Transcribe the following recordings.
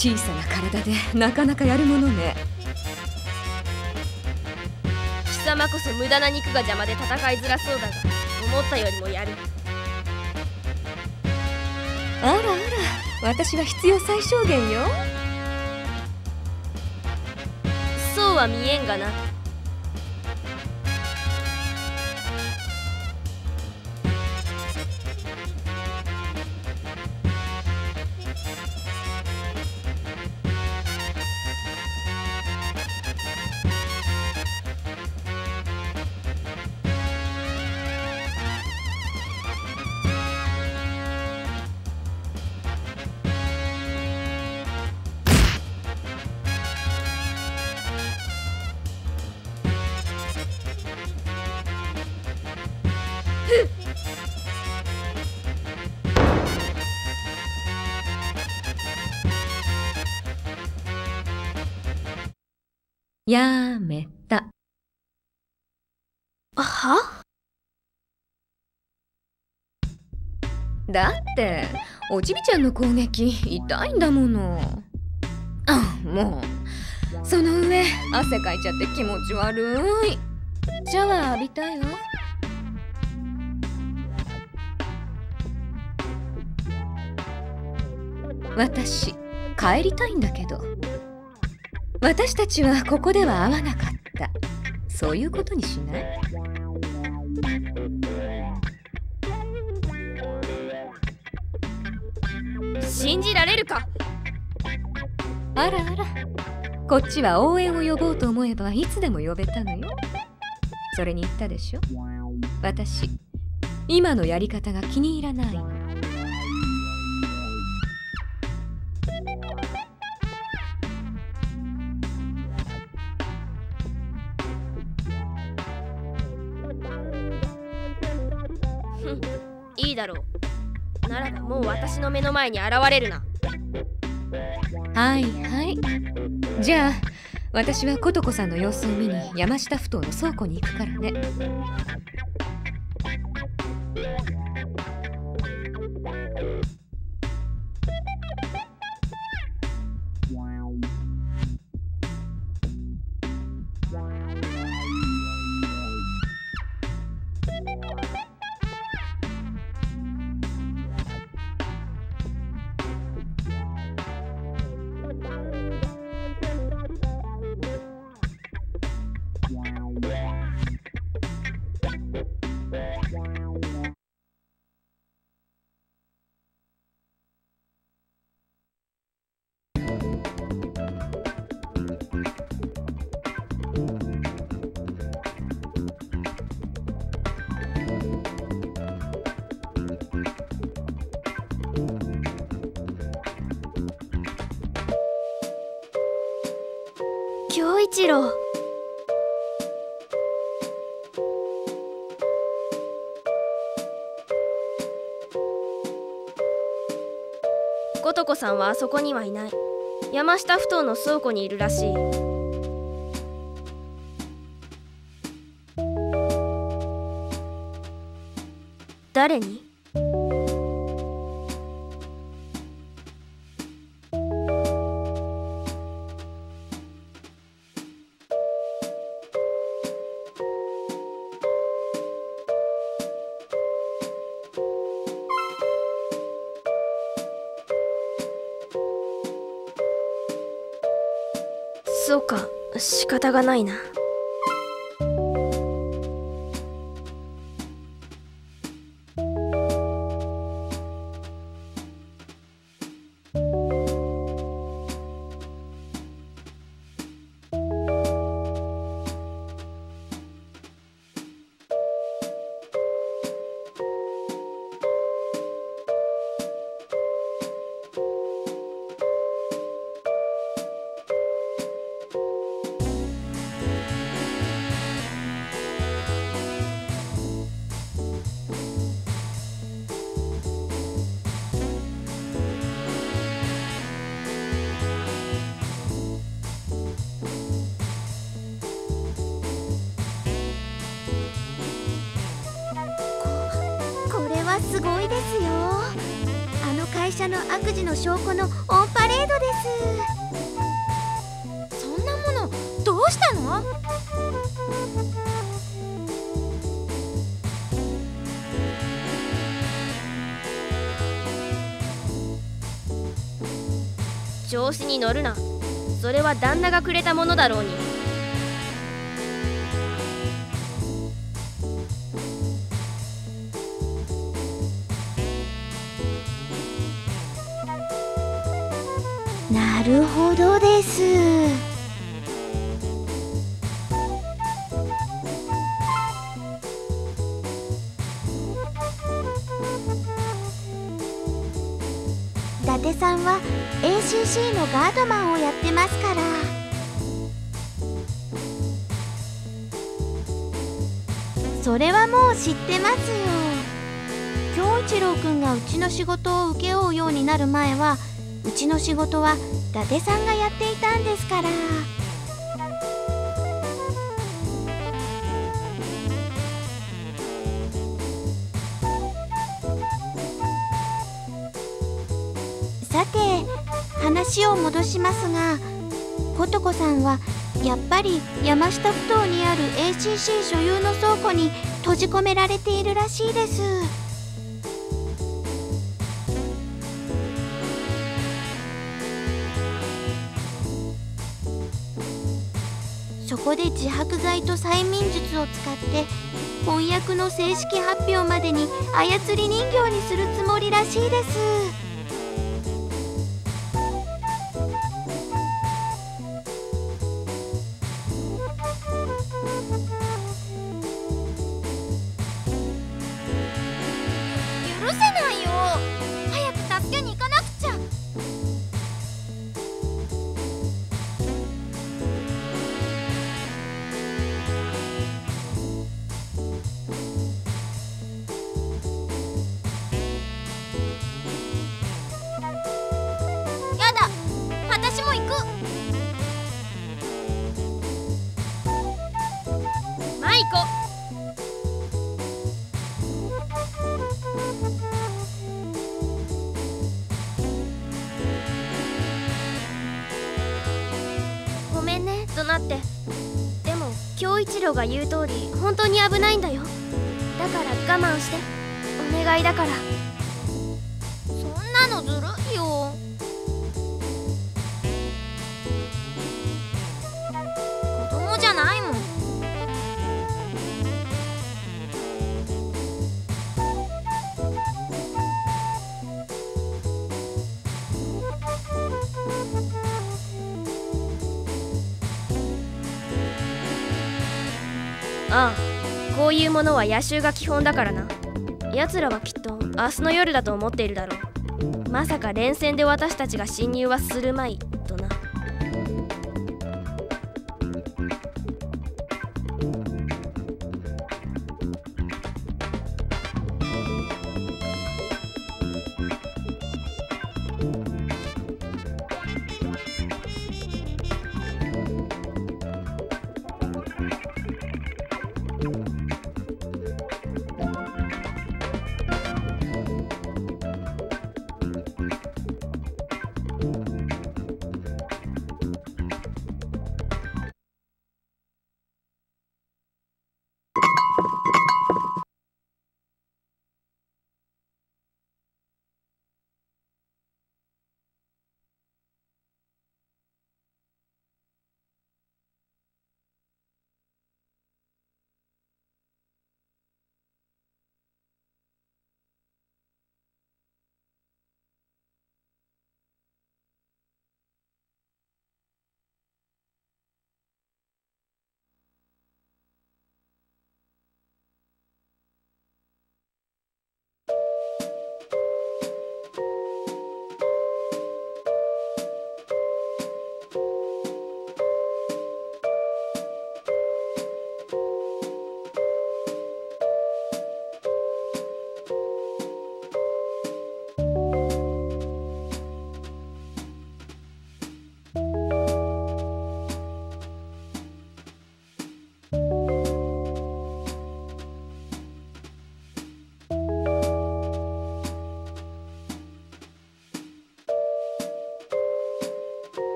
小さな体でなかなかやるものね。 貴様こそ無駄な肉が邪魔で戦いづらそうだが、思ったよりもやる。 あらあら、私は必要最小限よ。 そうは見えんがな。 やめた。 は？ だっておちびちゃんの攻撃痛いんだもの。あ、もうその上汗かいちゃって気持ち悪い。シャワー浴びたいわ。私帰りたいんだけど。私たちはここでは会わなかった。そういうことにしない？ 信じられるか。 あらあら、こっちは応援を呼ぼうと思えばいつでも呼べたのよ。それに言ったでしょ、私今のやり方が気に入らないの。 いいだろう。ならばもう私の目の前に現れるな。 はいはい。じゃあ私は琴子さんの様子を見に山下ふ頭の倉庫に行くからね。 恭一郎。琴子さんはあそこにはいない。山下ふ頭の倉庫にいるらしい。誰に？そうか、仕方がないな。これはすごいですよ。あの会社者の悪事の証拠のオンパレードです。 そんなものどうしたの？ 調子に乗るな。それは旦那がくれたものだろうに。 なるほどです。伊達さんは ACC のガードマンをやってますから。それはもう知ってますよ。京一郎くんがうちの仕事を請け負うようになる前は、うちの仕事は伊達さんがやっていたんですから。さて話を戻しますが、ことこさんはやっぱり山下ふ頭にある ACC 所有の倉庫に閉じ込められているらしいです。そこで自白剤と催眠術を使って婚約の正式発表までに操り人形にするつもりらしいです。 許せないよ。早く助けに行かなくちゃ。やだ、私も行く。 マイコ。ごめんね、怒鳴って。でも京一郎が言う通り本当に危ないんだよ。だから我慢して、お願いだから。 そんなのずるいよ。子供じゃないもん。 ああ、こういうものは野襲が基本だからな。奴らはきっと明日の夜だと思っているだろう。まさか連戦で私たちが侵入はするまいとな。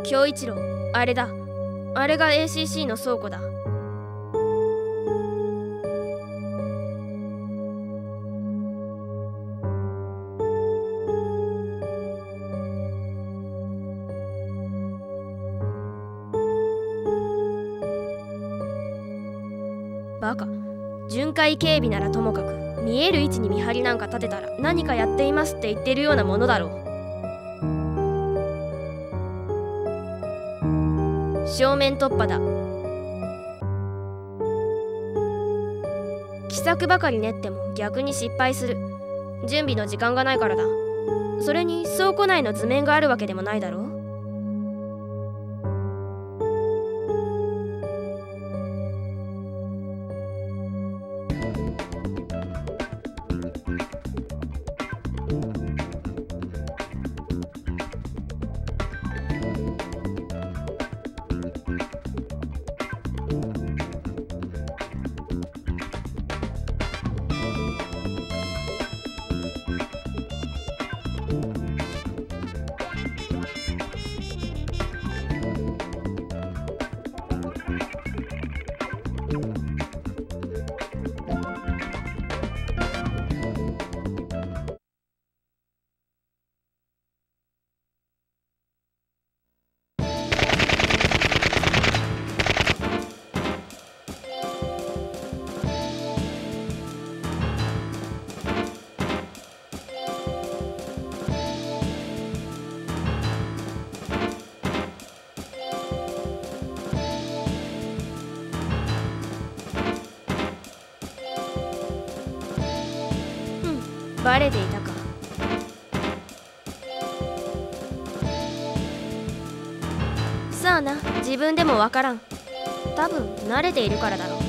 京一郎、あれだ。あれが ACC の倉庫だ。バカ。巡回警備ならともかく、見える位置に見張りなんか立てたら何かやっていますって言ってるようなものだろう。正面突破だ。奇策ばかり練っても逆に失敗する。準備の時間がないからだ。それに倉庫内の図面があるわけでもないだろう。バレていたか。さあな、自分でもわからん。多分慣れているからだろう。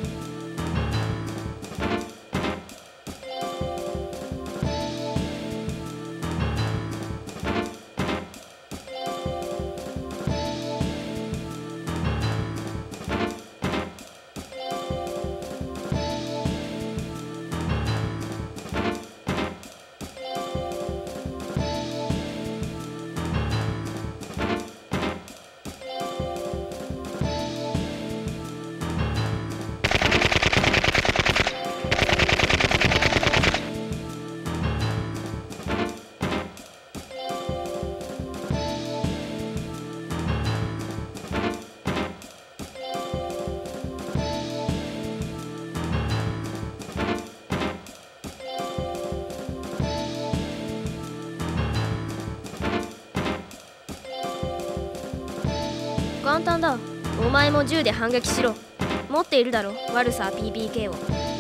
簡単だ。お前も銃で反撃しろ。持っているだろ、ワルサー PPK を。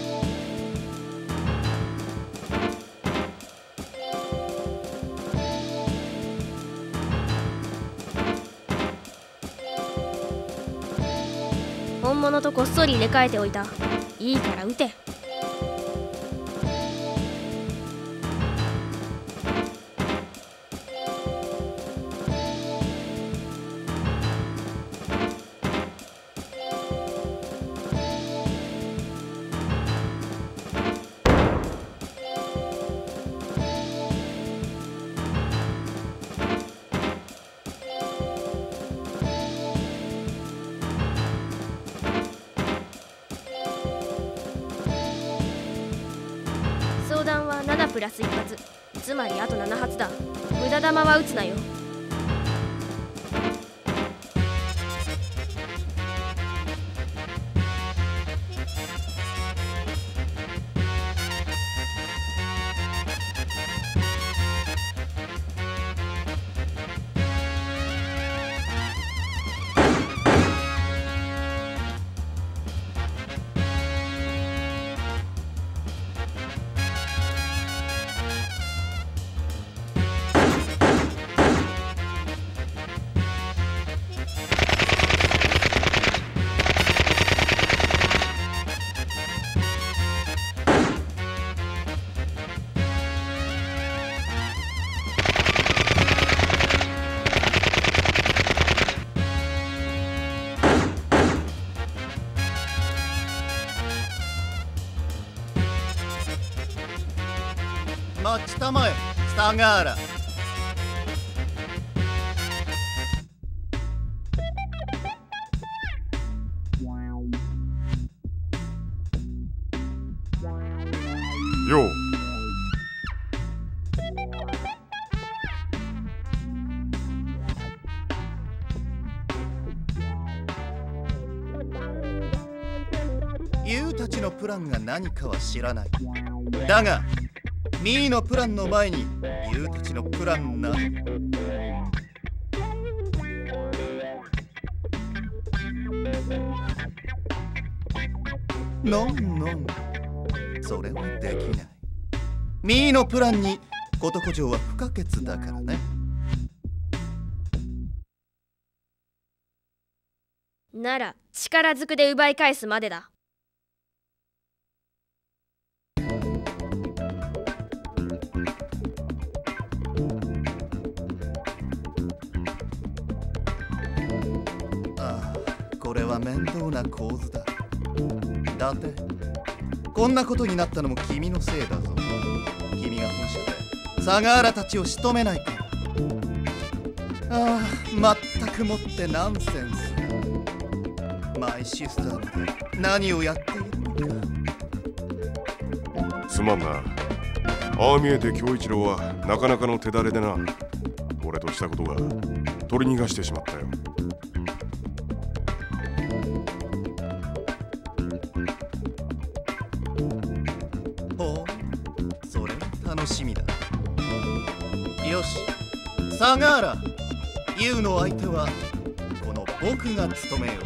本物とこっそり入れ替えておいた。いいから撃て。相談は7プラス1発、つまりあと7発だ。無駄弾は撃つなよ。 待ちたまえ、サガーラ。 よう。 ユウたちのプランが何かは知らない。だがミーのプランの前にユウたちのプランな。ノンノン、それはできない。ミーのプランにコトコ嬢は不可欠だからね。 なら力ずくで奪い返すまでだ。 ああ、これは面倒な構図だ。だってこんなことになったのも君のせいだぞ。君が本社でサガーラたちを仕留めないから。ああ、まったくもってナンセンスだ。マイシスターまで何をやっているのか。 すまんな。ああ見えて恭一郎はなかなかの手だれでな。俺としたことが取り逃がしてしまったよ。 ほう、それは楽しみだ。よし、サガーラ、ユウの相手はこの僕が務めよう。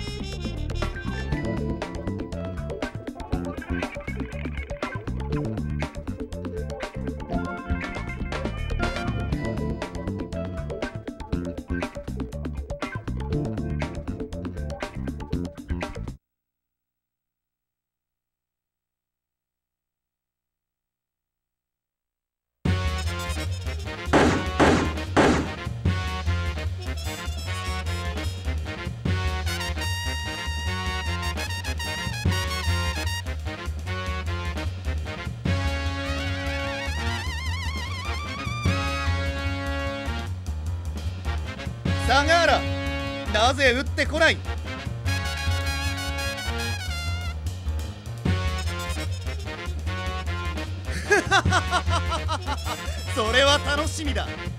サガーラ、なぜ撃ってこない？それは楽しみだ。